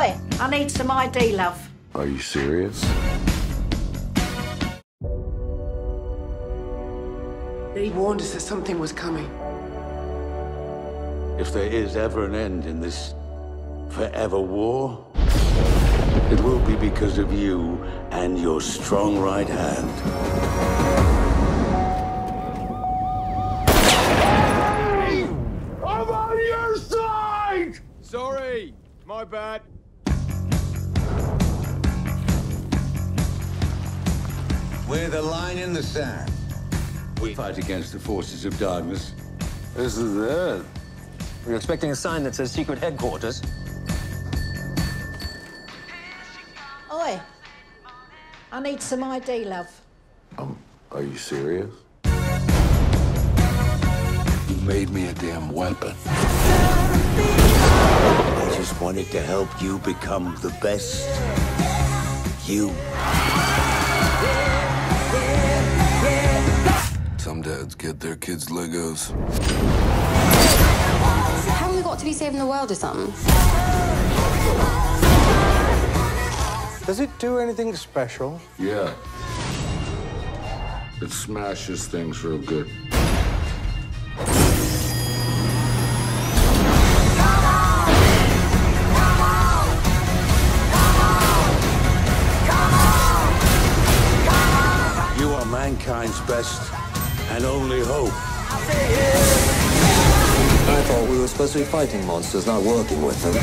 Oi, I need some ID, love. Are you serious? He warned us that something was coming. If there is ever an end in this forever war, it will be because of you and your strong right hand. I'm on your side! Sorry, my bad. We're the line in the sand. We fight against the forces of darkness. This is it. We're expecting a sign that says secret headquarters. Oi, I need some ID, love. Are you serious? You made me a damn weapon. I just wanted to help you become the best you. Some dads get their kids Legos. Haven't we got to be saving the world or something? Does it do anything special? Yeah. It smashes things real good. You are mankind's best and only hope. I thought we were supposed to be fighting monsters, not working with them.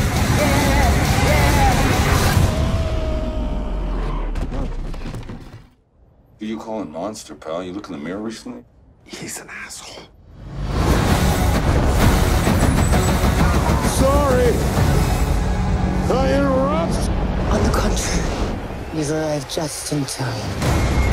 Who you calling monster, pal? You look in the mirror recently? He's an asshole. Sorry! I interrupt! On the contrary, you've arrived just in time.